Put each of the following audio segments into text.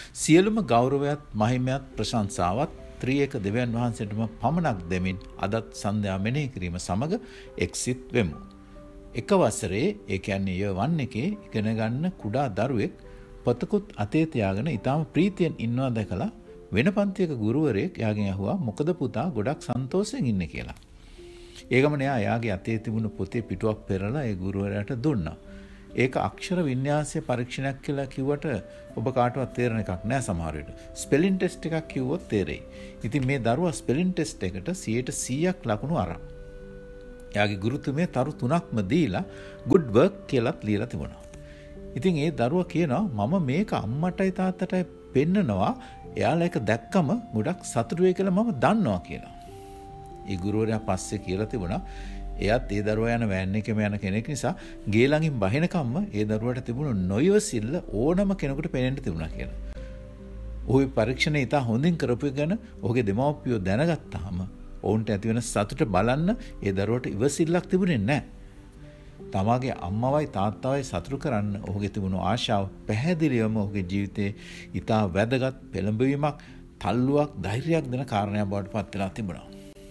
සියලුම ගෞරවයත් මහිමයත් ප්‍රශංසාවත් ත්‍රිඑක දෙවියන් වහන්සේටම පමණක් දෙමින් අදත් සන්ධ්‍යා මෙනෙහි කිරීම සමග එක්සිත් වෙමු. එක වසරේ ඒ කියන්නේ year 1 එකේ ඉගෙන ගන්න කුඩා දරුවෙක් පොතකුත් අතේ තියාගෙන ඊටාම ප්‍රීතියෙන් ඉන්නවා දැකලා වෙන පන්තියක ගුරුවරයෙක් එයාගෙන් අහුවා මොකද පුතා ගොඩක් සන්තෝෂයෙන් ඉන්නේ කියලා. ඒ ගමන එයාගේ අතේ තිබුණු පොතේ පිටුවක් පෙරලා ඒ ගුරුවරයාට දුන්නා. ඒක අක්ෂර වින්‍යාසය පරීක්ෂණයක් කියලා කිව්වට ඔබ කාටවත් තේරෙන එකක් නෑ සමහර විට. ස්පෙලින් ටෙස්ට් එකක් කිව්වොත් තේරෙයි. ඉතින් මේ දරුවා ස්පෙලින් ටෙස්ට් එකට 100% ලකුණු අරන්. එයාගේ ගුරුතුමිය තරු 3ක්ම දීලා good work කියලාත් ලියලා තිබුණා. ඉතින් ඒ දරුවා කියනවා මම මේක අම්මටයි තාත්තටයි පෙන්නනවා එයාලා ඒක දැක්කම ගොඩක් සතුටු වෙයි කියලා මම දන්නවා කියලා. ඒ ගුරුවරයා පස්සේ කියලා තිබුණා එයාත් ඒ දරුවා යන වෑන් එකේම යන කෙනෙක් නිසා ගේ ළඟින් බහිනකම්ම ඒ දරුවාට තිබුණු නොයවසිල්ල ඕනම කෙනෙකුට පේන්න තිබුණා කියලා. ඔහු පරීක්ෂණය ඉතා හොඳින් කරපු ගැන ඔහුගේ දෙමව්පියෝ දැනගත්තාම ඔවුන්ට ඇති වෙන සතුට බලන්න ඒ දරුවට ඉවසිල්ලක් තිබුණේ නැහැ. තමාගේ අම්මවයි තාත්තවයි සතුටු කරන්න ඔහුගේ තිබුණු ආශාව පැහැදිලිවම ඔහුගේ ජීවිතේ ඉතා වැදගත් පෙළඹවීමක්, තල්ලුවක්, ධෛර්යයක් දෙන කාරණයක් බවට පත් වෙලා තිබුණා.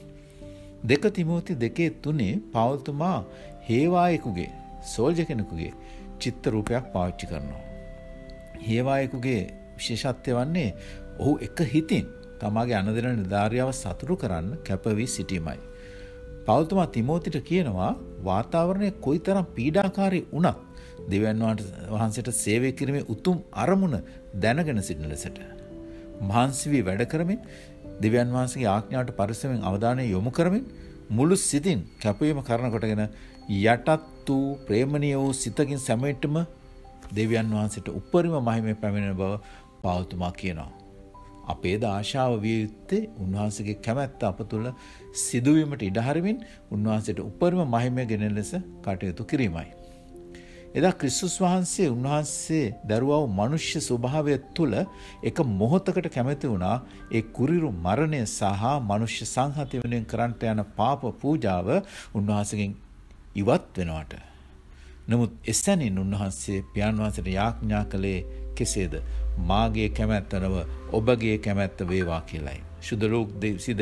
2 තිමෝති 2:3 පවුල්තුමා හේවායෙකුගේ සෝල්ජර් කෙනෙකුගේ චිත්ත රූපයක් පාවිච්චි කරනවා. හේවායෙකුගේ විශේෂත්වය වන්නේ ඔහු එක හිතින් තමාගේ අනදෙන නිලධාරියාව සතුටු කරන්න කැප වී සිටීමයි. පවුල්තුමා තිමෝතිට කියනවා වාතාවරණය කොයිතරම් පීඩාකාරී වුණත් දෙවියන් වහන්සේට සේවය කිරීමේ උතුම් අරමුණ දැනගෙන සිටින ලෙසට මහන්සි වී වැඩ කරමින් දෙවියන් වහන්සේගේ ආඥාවට පරිස්සමෙන් අවධානය යොමු කරමින් මුළු සිතින් කැපවීම කරන කොටගෙන යටත් වූ ප්‍රේමණීය වූ සිතකින් සැමෙටම දෙවියන් වහන්සේට උපරිම මහිමය පැමිණෙන බව පවුල්තුමා කියනවා. අපේ ආශාව විය යුත්තේ උන්වහන්සේගේ කැමැත්ත අප තුළ සිදුවීමට ඉඩ හරිමින් උන්වහන්සේට උපරිම මහිමය ගෙනෙන ලෙස කටයුතු කිරීමයි. එදා ක්‍රිස්තුස් වහන්සේ උන්වහන්සේ දරුවා වූ මනුෂ්‍ය ස්වභාවය තුළ එක මොහොතකට කැමති වුණා ඒ කුරිරු මරණය සහ මනුෂ්‍ය සංහතිය වෙනුවෙන් කරන්නට යන පාප පූජාව උන්වහන්සේගෙන් ඉවත් වෙනවට. නමුත් එසැනින් උන්වහන්සේ පියාණන් වහන්සේට යාඥා කළේ කෙසේද? මාගේ කැමැත්ත නොව ඔබගේ කැමැත්ත වේවා කියලායි. සුද්ධ ලෝක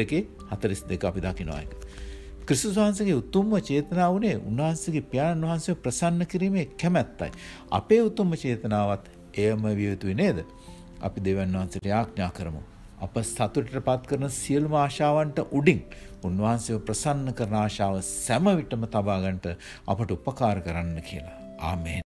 42 අපි දකිනවා ඒක. ක්‍රිස්තුස් වහන්සේගේ උතුම්ම චේතනාව උනේ උන්වහන්සේගේ පියාණන් වහන්සේව ප්‍රසන්න කිරීමේ කැමැත්තයි. අපේ උතුම්ම චේතනාවත් එයම විය යුතුයි නේද? අපි දෙවියන් වහන්සේට යාඥා කරමු. අප සතුටටපත් කරන සියලුම ආශාවන්ට උඩින් උන්වහන්සේව ප්‍රසන්න කරන ආශාව සෑම විටම තබා ගන්නට අපට උපකාර කරන්න කියලා. ආමේන්.